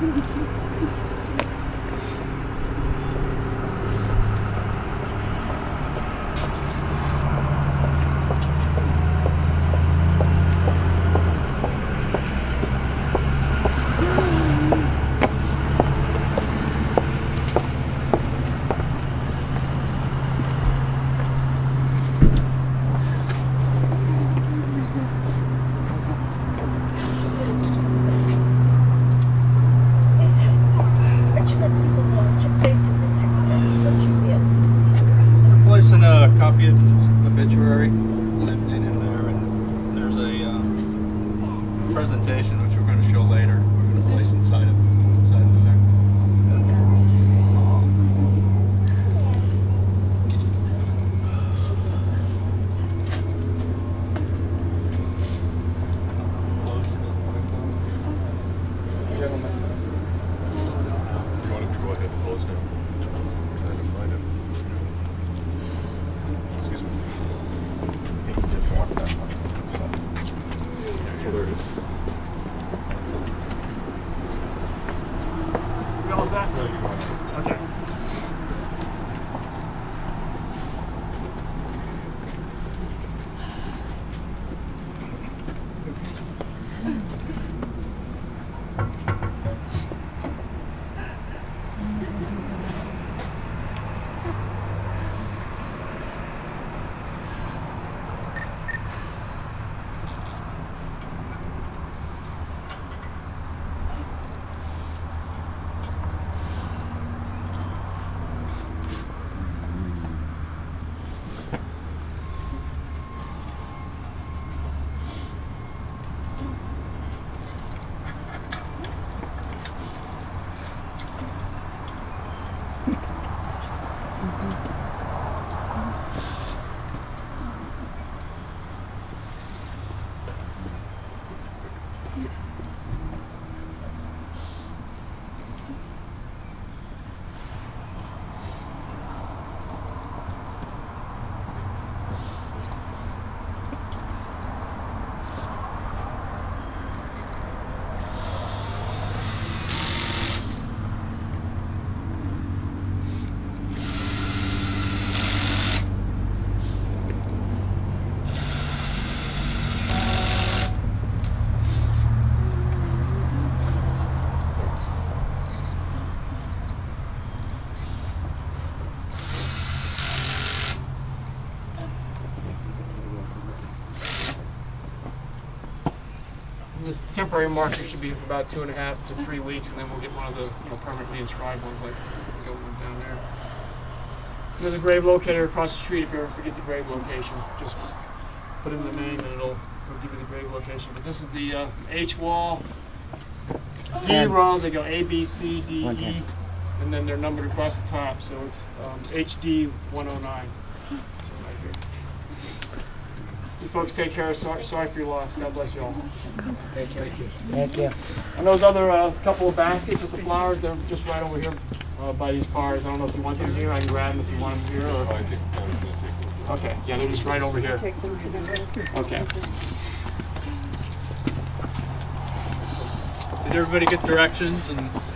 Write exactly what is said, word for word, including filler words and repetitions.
Replacing a copy of the obituary in there, and there's a uh, presentation which we're going to show later. We're going to place inside of inside of there. Okay. This temporary marker should be for about two and a half to three weeks, and then we'll get one of the you know, permanently inscribed ones like the one down there. There's a grave locator across the street if you ever forget the grave location. Just put in the name and it'll, it'll give you the grave location. But this is the uh, H wall, D row, they go A, B, C, D, okay. E, and then they're numbered across the top, so it's um, H D one oh nine. You folks take care. Sorry, sorry for your loss. God bless you all. Thank you. Thank you. Thank you. And those other uh, couple of baskets with the flowers, they're just right over here uh, by these cars. I don't know if you want them here. I can grab them if you want them here. Or... Okay. Yeah, they're just right over here. Take them to the okay. Did everybody get directions and?